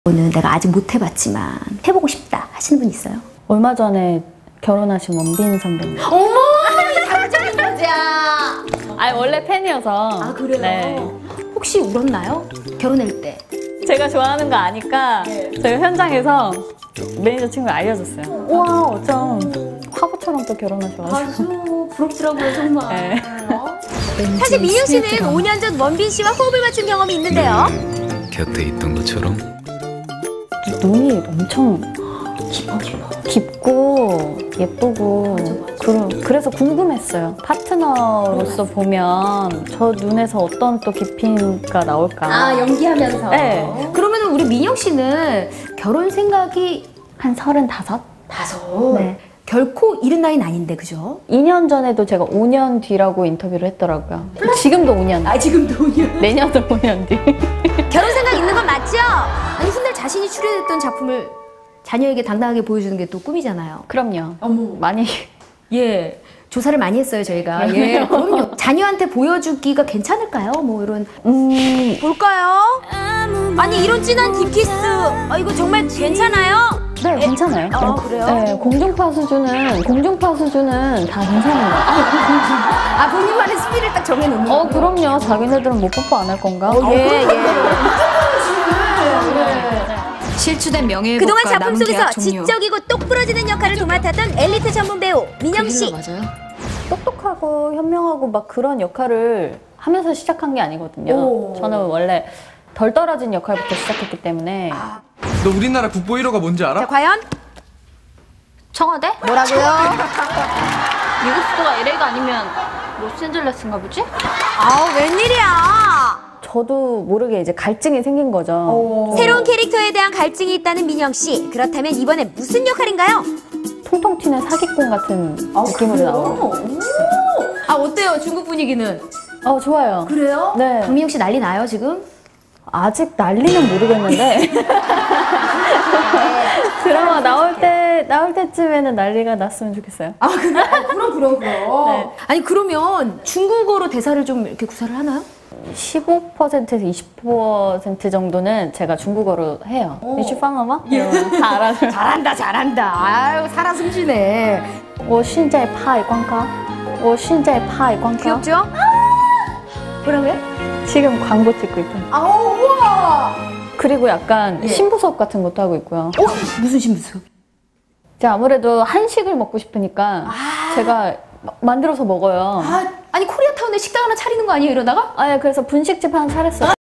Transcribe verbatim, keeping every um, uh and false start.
는 내가 아직 못 해봤지만 해보고 싶다 하시는 분 있어요? 얼마 전에 결혼하신 원빈 선배님. 어머! 자극적인 여자! 아니 원래 팬이어서. 아 그래요? 네. 혹시 울었나요? 결혼할 때? 제가 좋아하는 거 아니까 네. 제가 현장에서 매니저 친구가 알려줬어요. 우와 어쩜 화보처럼 또 결혼하셔가지고. 아주 부럽더라고요 정말. 네. 사실 민영 씨는 오 년 전 원빈 씨와 호흡을 맞춘 경험이 있는데요. 음, 곁에 있던 것처럼 눈이 엄청 깊어 깊어. 깊고 예쁘고 맞아, 맞아. 그러, 그래서 궁금했어요. 파트너로서 보면 저 눈에서 어떤 또 깊이가 나올까. 아 연기하면서? 네. 그러면 우리 민영 씨는 결혼 생각이 한 서른다섯? 다섯? 네. 결코 이른 나이는 아닌데 그죠? 이 년 전에도 제가 오 년 뒤라고 인터뷰를 했더라고요. 지금도 오 년. 아 지금도 오 년? 내년도 오 년 뒤. 결혼 생각 있는 건 맞죠? 아니 훗날 자신이 출연했던 작품을 자녀에게 당당하게 보여주는 게 또 꿈이잖아요. 그럼요. 어머. 많이. 예. 조사를 많이 했어요 저희가. 예. 그럼요. 자녀한테 보여주기가 괜찮을까요? 뭐 이런. 음. 볼까요? 아니 이런 진한 딥키스 아, 이거 정말 괜찮아요? 네, 괜찮아요. 아, 그래요? 네, 공중파 수준은, 공중파 수준은 다 괜찮은 것 같아요. 아 본인만의 스피를 딱 정해놓는 어, 그럼요. 자기네들은 뭐 뽀뽀 안 할 건가? 어, 예, 예. 실추된 명예회복과 그동안 작품 남은 속에서 계약 종료. 지적이고 똑 부러지는 역할을 도맡았던 엘리트 전문 배우 민영 씨. 맞아요? 똑똑하고 현명하고 막 그런 역할을 하면서 시작한 게 아니거든요. 오. 저는 원래 덜 떨어진 역할부터 시작했기 때문에. 너 우리나라 국보 일 호가 뭔지 알아? 자 과연 청와대? 뭐라고요? 미국 수도가 엘에이가 아니면 로스앤젤레스인가 보지? 아우 웬일이야? 저도 모르게 이제 갈증이 생긴 거죠. 새로운 캐릭터에 대한 갈증이 있다는 민영 씨. 그렇다면 이번엔 무슨 역할인가요? 통통 튀는 사기꾼 같은 느낌으로 나오고. 아 어때요 중국 분위기는? 어, 좋아요. 그래요? 네. 박민영 씨 난리 나요 지금? 아직 난리는 모르겠는데 드라마 나올 때 나올 때쯤에는 난리가 났으면 좋겠어요. 아 그래? 아, 그럼 그럼 그럼. 네. 아니 그러면 중국어로 대사를 좀 이렇게 구사를 하나요? 십오 퍼센트에서 이십 퍼센트 정도는 제가 중국어로 해요. 이슈팡어마? 다 알아요. 잘한다 잘한다. 아유 살아 숨쉬네. 我现在拍广告我现在拍广告 귀엽죠? 뭐라고요? 지금 광고 찍고 있고. 아우 우와. 그리고 약간 예. 신부 수업 같은 것도 하고 있고요. 어? 무슨 신부수? 제가 아무래도 한식을 먹고 싶으니까 아. 제가 마- 만들어서 먹어요. 아 아니 코리아타운에 식당 하나 차리는 거 아니에요 이러다가? 아, 예, 그래서 분식집 하나 차렸어요.